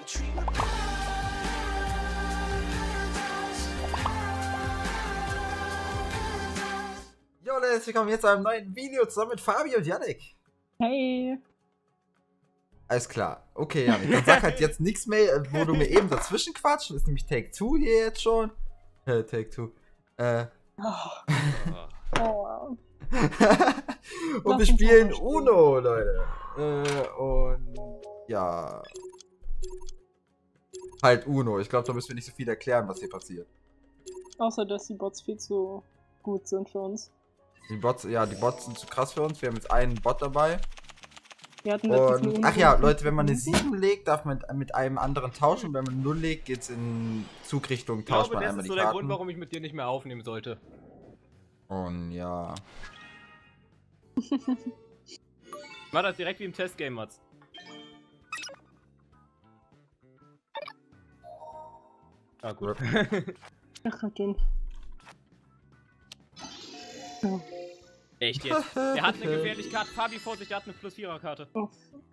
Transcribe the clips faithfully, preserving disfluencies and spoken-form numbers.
Jo Leute, willkommen jetzt zu einem neuen Video zusammen mit Fabi und Yannick. Hey. Alles klar. Okay, Yannick, dann sag halt jetzt nichts mehr, wo du mir eben dazwischen quatschst. Das ist nämlich Take Two hier jetzt schon. Äh, Take Two. Äh. Oh. Oh. Und wir spielen Uno, Leute. Äh, und ja. Halt Uno. Ich glaube, da müssen wir nicht so viel erklären, was hier passiert. Außer, dass die Bots viel zu gut sind für uns. Die Bots, ja, die Bots sind zu krass für uns. Wir haben jetzt einen Bot dabei. Wir hatten Und, ach ja, Leute, wenn man eine sieben legt, darf man mit einem anderen tauschen. Wenn man eine null legt, geht's in Zugrichtung, tauscht man einmal die Karten. Das ist so der Grund, warum ich mit dir nicht mehr aufnehmen sollte. Und ja. Mach das direkt wie im Testgame, Mats. Ah, gut. Ach, okay. Oh. Echt jetzt? Der hat eine gefährliche Karte. Fabi, Vorsicht, der hat eine plus vierer Karte. Oh.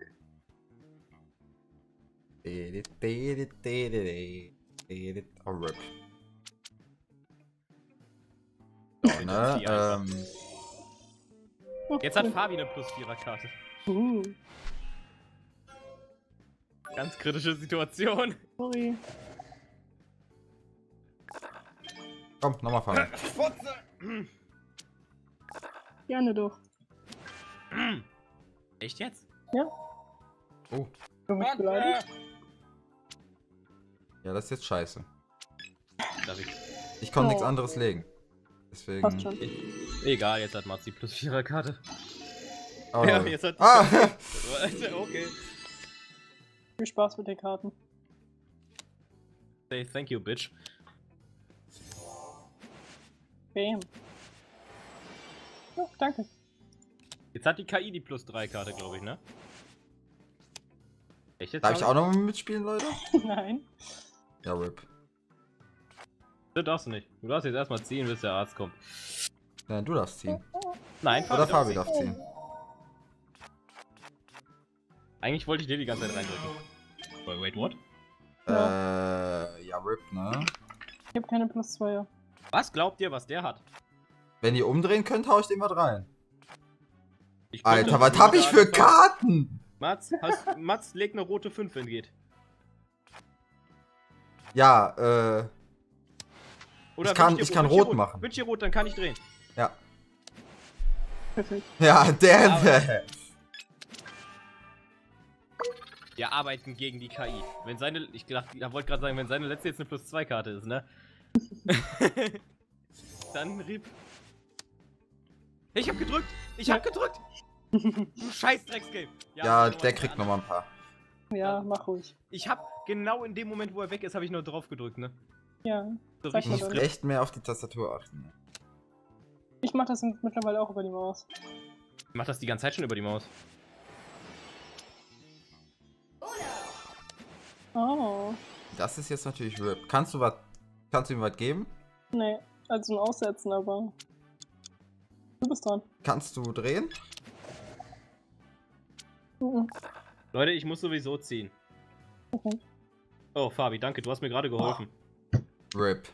Oh, rip. So, ne, ähm. Jetzt hat Fabi eine plus vierer Karte. Uh. Ganz kritische Situation. Sorry. Komm, nochmal Fabi. Gerne doch. Echt jetzt? Ja. Oh. Bin mich beleidigt? Ja, das ist jetzt scheiße. Darf ich? Ich konnte Oh. nichts anderes legen. Deswegen. Passt schon. Egal, jetzt hat Mats die plus vierer Karte. Oh, Ja, Leute. jetzt hat Ah! Okay. Viel Spaß mit den Karten. Say thank you, bitch. Bam. Oh, danke. Jetzt hat die K I die plus drei Karte, glaube ich, ne? Echt jetzt? Darf ich auch noch mal mitspielen, Leute? Nein. Ja, rip. Das darfst du nicht. Du darfst jetzt erstmal ziehen, bis der Arzt kommt. Nein, du darfst ziehen. Nein, Oder Fabi darf darf ziehen. Eigentlich wollte ich dir die ganze Zeit reindrücken. Wait, wait, what? Äh, ja, rip, ne? Ich hab keine plus zwei. Was glaubt ihr, was der hat? Wenn ihr umdrehen könnt, hau ich den was rein. Ich konnte- Alter, was hab ich für Karten? Mats, hast, Mats legt eine rote fünf, wenn geht. Ja, äh. Oder Ich kann- wünsch dir ich kann wünsch dir rot machen. Wünsch dir rot, dann kann ich drehen. Ja. Perfekt. Ja, der. Aber- der. Wir arbeiten gegen die K I. Wenn seine, ich dachte, ich wollte gerade sagen, wenn seine letzte jetzt eine plus zwei Karte ist, ne? Dann rieb. Ich hab gedrückt! Ich hab gedrückt! Du scheiß Drecksgame! Ja, noch der mal kriegt an. nochmal ein paar. Ja, mach ruhig. Ich hab genau in dem Moment, wo er weg ist, habe ich nur drauf gedrückt, ne? Ja. So Sag Ich mal muss dann. echt mehr auf die Tastatur achten. Ich mach das mittlerweile auch über die Maus. Ich mach das die ganze Zeit schon über die Maus. Oh. Das ist jetzt natürlich rip. Kannst du was. Kannst du ihm was geben? Nee, also ein Aussetzen, aber. Du bist dran. Kannst du drehen? Mhm. Leute, ich muss sowieso ziehen. Okay. Oh, Fabi, danke, du hast mir gerade geholfen. Rip.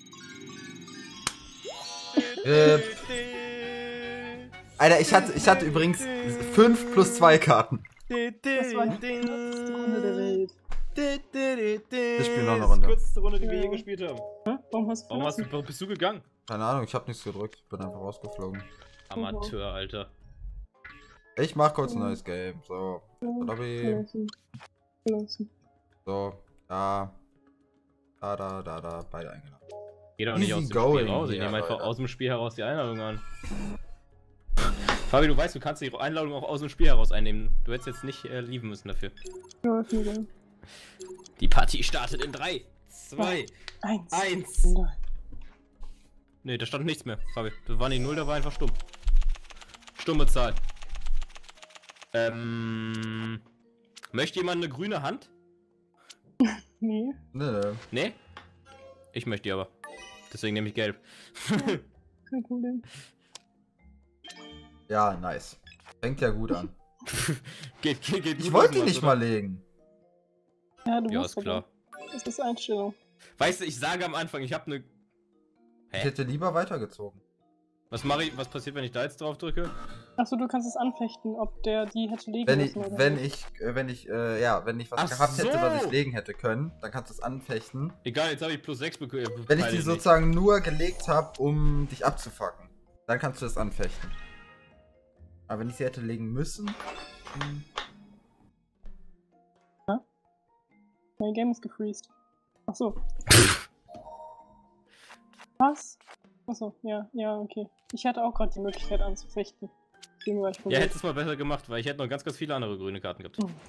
Rip. Alter, ich hatte, ich hatte übrigens fünf plus zwei Karten. Das war die kürzeste Runde der Welt. Wir spielen noch eine Runde. Die kürzeste Runde, die wir Ja. je gespielt haben. Hä? Warum hast du Warum hast du, verlassen? warum bist du gegangen? Keine Ahnung, ich hab nichts gedrückt. Bin einfach rausgeflogen. Amateur, Alter. Ich mach kurz ein neues Game. So. Ja, Lobby. verlassen. Verlassen. So. Da. Da, da, da, da. Beide eingeladen. Geh doch nicht Easy aus dem going Spiel raus, ich hier, nehme einfach Leute. aus dem Spiel heraus die Einladung an. Fabi, du weißt, du kannst die Einladung auch aus dem Spiel heraus einnehmen. Du hättest jetzt nicht äh, lieben müssen dafür. Ja, ist mir egal. Die Partie startet in drei, zwei, Eins. eins. Nein. Ne, da stand nichts mehr, Fabi. Das war nicht null, da war einfach stumm. Stumme Zahl. Ähm. Möchte jemand eine grüne Hand? Nee. Nö, nö. Ne? Ich möchte die aber. Deswegen nehme ich gelb. Kein Problem. Ja, nice. Fängt ja gut an. geht, geht, geht Ich gut wollte los, die nicht oder? mal legen. Ja, du Ja, musst ist klar. aber. Das ist Einstellung. Weißt du, ich sage am Anfang, ich habe eine. Ich Hä? hätte lieber weitergezogen. Was mache ich? Was passiert, wenn ich da jetzt drauf drücke? Achso, du kannst es anfechten, ob der die hätte legen Wenn ich, müssen oder wenn nicht. ich, äh, wenn ich, äh, ja, wenn ich was Ach gehabt hätte, was so. ich legen hätte können, dann kannst du es anfechten. Egal, jetzt habe ich plus sechs bekommen. Wenn ich die sozusagen nur gelegt habe, um dich abzufacken, dann kannst du das anfechten. Aber wenn ich sie hätte legen müssen. Hm. Mein Game ist gefreezed. Achso. Was? Achso, ja, ja, okay. Ich hatte auch gerade die Möglichkeit anzufechten. Deswegen war ich Ja, verwirrt. hättest es mal besser gemacht, weil ich hätte noch ganz, ganz viele andere grüne Karten gehabt. Hm.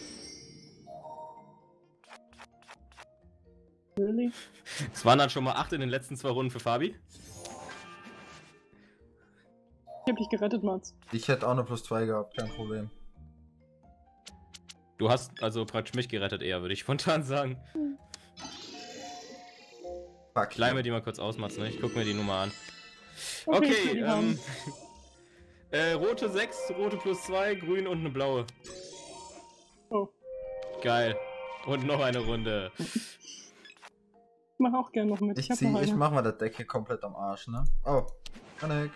Really? Es waren dann schon mal acht in den letzten zwei Runden für Fabi. Ich hab dich gerettet, Mats. Ich hätte auch eine plus zwei gehabt, kein Problem. Du hast also praktisch mich gerettet eher, würde ich spontan sagen. Fuck. Ich leih mir die mal kurz aus, Mats, ne? Ich guck mir die Nummer an. Okay, Okay, ich will die ähm... haben. äh, rote sechs, rote plus zwei, grün und eine blaue. Oh. Geil. Und noch eine Runde. Ich mach auch gerne noch mit. Ich, Ich, hab zieh, noch ich eine. mach mal das Deck hier komplett am Arsch, ne? Oh, Panik.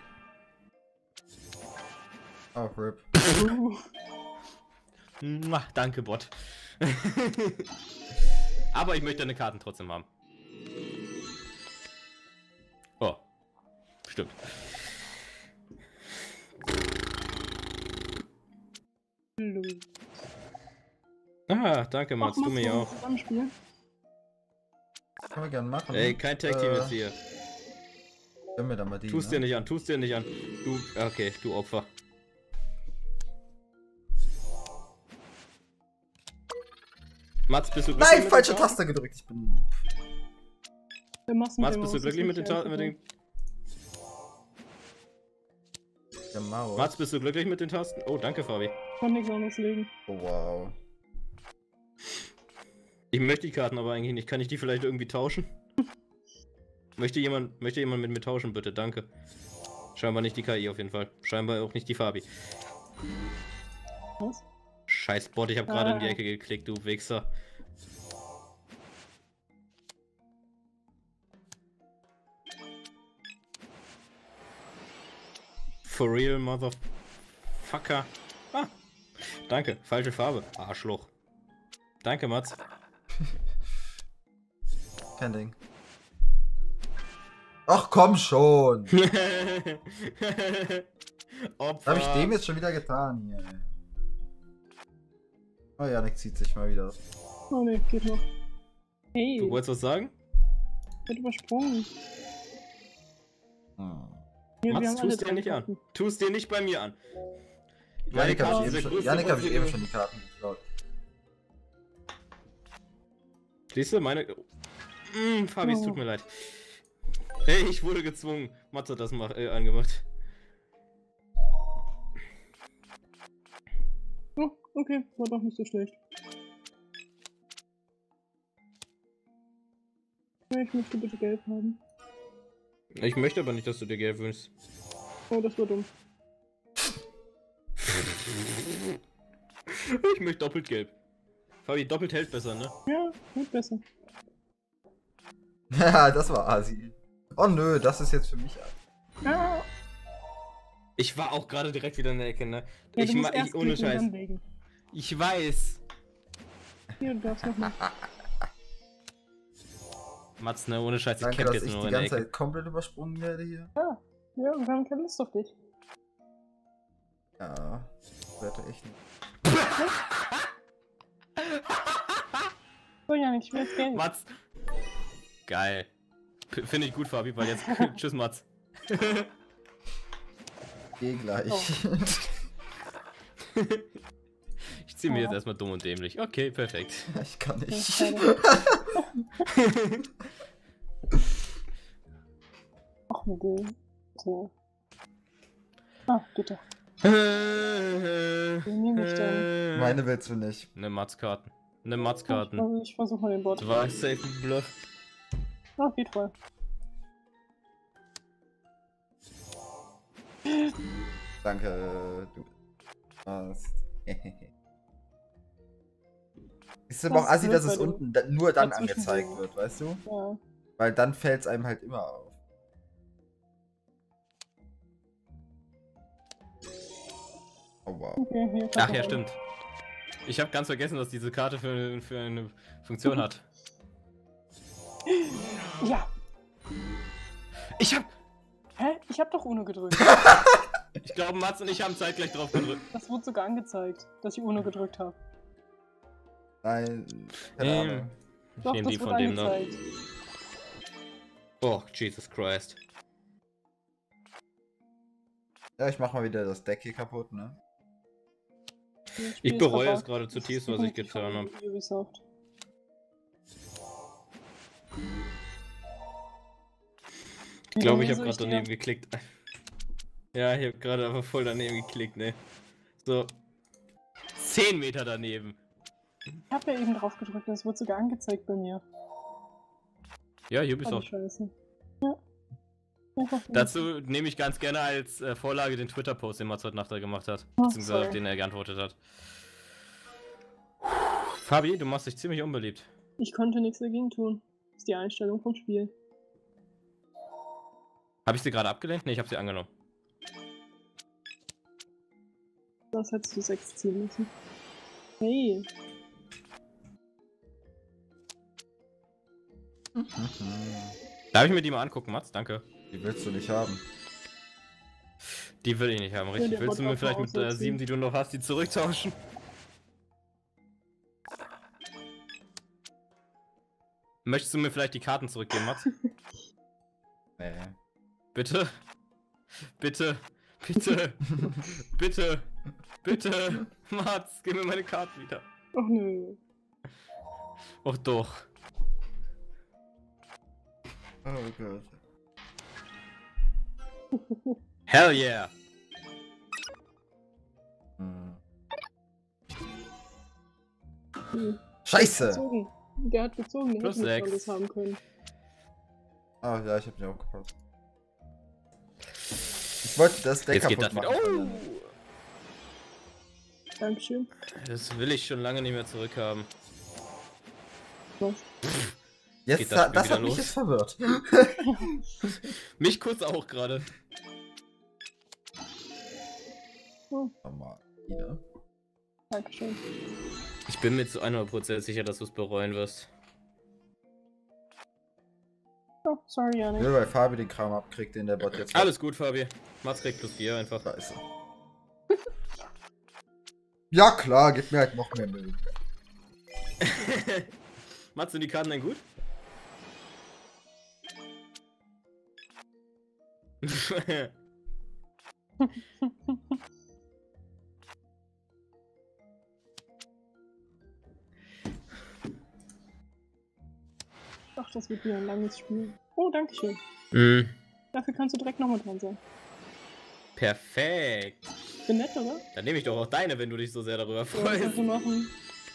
Oh, RIP. Uh, Mua, danke, Bot. Aber ich möchte deine Karten trotzdem haben. Oh. Stimmt. hallo. Ah, danke, Mats. Ach, Du machst mir du auch. Zusammenspielen? Können wir gerne machen. Ey, kein Tag-Team Äh, jetzt hier. Gönn mir da mal die, Tust ne? dir nicht an, tust dir nicht an. Du, okay, du Opfer. Mats, bist du glücklich Nein, mit falsche den Karten? Taste gedrückt. Ich bin. Der machst Mats, bist du glücklich mit den Tasten? Mit den... Der Maus. Mats, bist du glücklich mit den Tasten? Oh, danke, Fabi. Ich kann nichts anderes legen. Oh, wow. Ich möchte die Karten aber eigentlich nicht. Kann ich die vielleicht irgendwie tauschen? Möchte jemand, möchte jemand mit mir tauschen, bitte? Danke. Scheinbar nicht die K I auf jeden Fall. Scheinbar auch nicht die Fabi. Was? Scheiß Bot, ich habe gerade Ah. in die Ecke geklickt, du Wichser. For real, motherfucker. Ah, danke. Falsche Farbe. Arschloch. Danke, Mats. Kein Ding. Ach komm schon! Opfer. Habe ich dem jetzt schon wieder getan hier, ey. Oh, Janik zieht sich mal wieder. Oh ne, geht noch. Hey, Du wolltest was sagen? wird übersprungen. Hm. Wir, wir Mats, haben alle tust dir drei nicht an. Karten. Tust dir nicht bei mir an. Janik Meine habe Karten ich, eben sind schon- größte Janik hab ich Wurzel- eben schon die Karten geklaut. Siehst du, meine... Mm, Fabi, es Oh. tut mir leid. Hey, ich wurde gezwungen. Mats hat das mach, äh, angemacht. Oh, okay, war doch nicht so schlecht. Ja, ich möchte bitte gelb haben. Ich möchte aber nicht, dass du dir gelb wünschst. Oh, das war dumm. Ich möchte doppelt gelb. Fabi, doppelt hält besser, ne? Ja, wird besser. Ja, das war Asi. Oh nö, das ist jetzt für mich. Ah, Ich war auch gerade direkt wieder in der Ecke, ne? ja, ich du musst ma- ich, erst ohne klicken und Scheiß. dann legen. Ich weiß. Hier, du darfst noch mal. Mats, ne, ohne Scheiß, ich Danke, camp dass jetzt ich nur die in der ganze Ecke. Zeit komplett übersprungen werde hier. Ja, wir haben keine Lust auf dich. Ja, das werde ich nicht. So, Janik, ich will jetzt gelb. Mats. Geil. P- Finde ich gut, Fabi, weil jetzt... Tschüss, Mats. Geh gleich. Ich ziehe mir Ja. jetzt erstmal dumm und dämlich. Okay, perfekt. Ich kann Ja, nicht. schade. Ach, mit dem. So. Ah, geht doch. Wen nehme ich denn? Meine willst du nicht. Ne Mats-Karten. Ne Mats-Karten. Also ich versuche mal den Bot. Das war safe ein Bluff. Ah, geht voll. Danke, du hast. Ist aber auch Das assi, wird dass es bei dem unten da, nur dann dazwischen angezeigt so. wird, weißt du? Ja. Weil dann fällt es einem halt immer auf. Oh wow. Okay, hier Ach kommt ja, noch stimmt. Ich habe ganz vergessen, dass diese Karte für, für eine Funktion hat. eine. Ja. Ich hab. Hä? Ich hab doch Uno gedrückt. Ich glaube, Mats und ich haben zeitgleich drauf gedrückt. Das wurde sogar angezeigt, dass ich Uno gedrückt habe. Nein, keine Ähm, Ahnung. Ich Doch, nehme das die wurde von dem da. angezeigt. Oh, Jesus Christ. Ja, ich mach mal wieder das Deck hier kaputt, ne? Das Spiel Ich ist bereue es verbuggt. gerade Das zutiefst, ist was ich definitiv getan von habe. Ubisoft. Ich glaube, ich Wie habe soll gerade dir- daneben geklickt. Ja, ich habe gerade einfach voll daneben geklickt, ne? So. zehn Meter daneben. Ich hab ja eben drauf gedrückt, das wurde sogar angezeigt bei mir. Ja, Oh, die Ubisoft. Scheiße. Ja. Einfach so. Dazu nehme ich ganz gerne als äh, Vorlage den Twitter-Post, den Mats heute Nacht da gemacht hat. Oh, Beziehungsweise auf sorry. den er geantwortet hat. Fabi, du machst dich ziemlich unbeliebt. Ich konnte nichts dagegen tun. Das ist die Einstellung vom Spiel. Habe ich sie gerade abgelehnt? Ne, ich habe sie angenommen. Das hättest du sechs ziehen müssen. Hey. Darf ich mir die mal angucken, Mats? Danke. Die willst du nicht haben. Die will ich nicht haben, richtig. der Willst du Bot mir darf vielleicht mal mit äh, aussetzen. sieben, die du noch hast, die zurücktauschen? Möchtest du mir vielleicht die Karten zurückgeben, Mats? Nee. Bitte? Bitte? Bitte? Bitte? Bitte? Mats, gib mir meine Karten wieder. Ach nö. Och doch. Oh Gott. Hell yeah! Hm. Hm. Scheiße! Gezogen. Der hat gezogen, der Plus hätte nicht sechs. alles haben können. Ah ja, ich hab nicht aufgepasst. Ich wollte das Deck Jetzt geht kaputt das machen. wieder. von Oh! denen. Dankeschön. Das will ich schon lange nicht mehr zurückhaben. Was? Jetzt, Geht das, das Spiel das wieder hat mich los? jetzt verwirrt. Mich kurz auch gerade. Nochmal. Wieder. Dankeschön. Ich bin mir zu hundert Prozent sicher, dass du es bereuen wirst. Oh, sorry, Janik. Nur weil Fabi den Kram abkriegt, den der Bot jetzt Alles gut, Fabi. Mats kriegt plus vier einfach. Scheiße. Ja klar, gib mir halt noch mehr Müll. Mats, sind die Karten denn gut? Ach, das wird wieder ein langes Spiel. Oh, dankeschön. mm, Dafür kannst du direkt nochmal dran sein. perfekt. Bin nett, oder? Dann nehme ich doch auch deine, wenn du dich so sehr darüber Ja, freust. kannst du machen.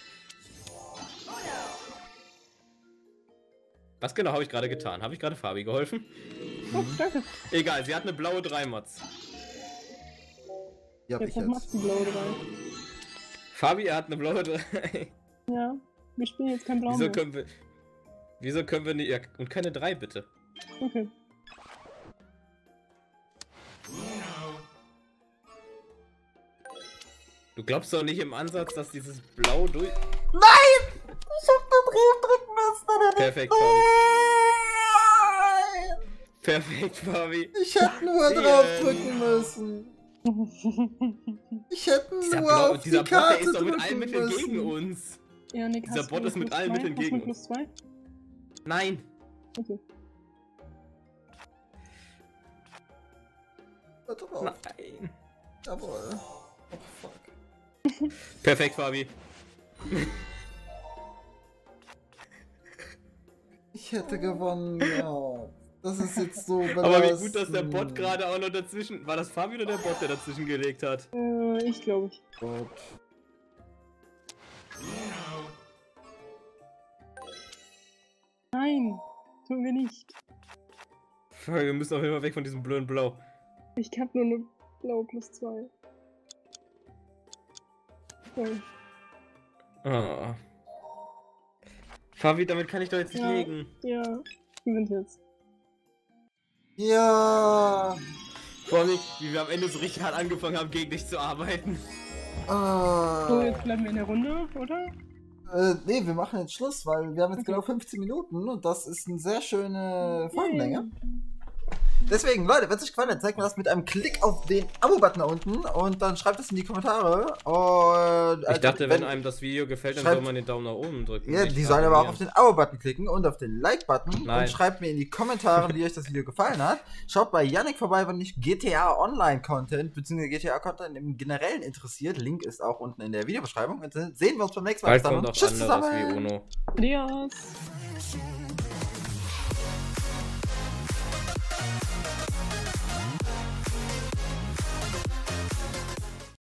Was genau habe ich gerade getan? Habe ich gerade Fabi geholfen? Oh, danke. Egal, sie hat eine blaue drei, Mats. Die hab Jetzt ich hat jetzt. Max die blaue dabei. Fabi, er hat eine blaue drei. Ja, wir spielen jetzt kein Blau Wieso mehr. können wir... Wieso können wir nicht... Ja, und keine drei, bitte. Okay. Du glaubst doch nicht im Ansatz, dass dieses Blau durch... Nein! Ich hab den Brief drücken müssen, oder nicht? Perfekt, Fabi. Nein! Perfekt, Fabi. Ich hätte nur Sie, drauf ähm, drücken müssen. Ich hätte Dieser, nur Blau, auf dieser die Bot, der Karte ist doch mit drücken allen Mitteln müssen. gegen uns. Janik, Dieser hast Bot du ist mit plus allen zwei? Mitteln Hast du gegen plus zwei? Nein. Okay. Warte drauf. Nein. Jawohl. Oh fuck. Perfekt, Fabi. Ich hätte gewonnen, ja. Das ist jetzt so belastend. Aber wie gut, dass der Bot gerade auch noch dazwischen... War das Fabi oder der Bot, der dazwischen gelegt hat? Äh, ich glaube ich. Gut. Nein, tun wir nicht. Fabi, wir müssen auf jeden Fall weg von diesem blöden Blau. Ich hab nur eine blaue plus zwei. Sorry. Ah. Fabi, damit kann ich doch jetzt nicht Ja. legen. Ja, gewinnt jetzt. Ja. Vor allem, wie wir am Ende so richtig hart angefangen haben, gegen dich zu arbeiten. Ah. So, jetzt bleiben wir in der Runde, oder? Äh, nee, wir machen jetzt Schluss, weil wir haben jetzt Okay. genau fünfzehn Minuten und das ist eine sehr schöne Folgenlänge. Yay. Deswegen, Leute, wenn es euch gefallen hat, zeigt mir das mit einem Klick auf den Abo-Button da unten und dann schreibt es in die Kommentare. Und, Ich dachte, wenn, wenn einem das Video gefällt, dann schreibt- soll man den Daumen nach oben drücken. Ja, nicht die sollen aber auch auf abonnieren. den Abo-Button klicken und auf den Like-Button Nein. und schreibt mir in die Kommentare, wie euch das Video gefallen hat. Schaut bei Yannick vorbei, wenn euch G T A Online-Content bzw. G T A-Content im Generellen interessiert. Link ist auch unten in der Videobeschreibung. Und dann sehen wir uns beim nächsten Mal. Bald Bis dann kommt und auch tschüss anderes zusammen. wie Uno. Adios.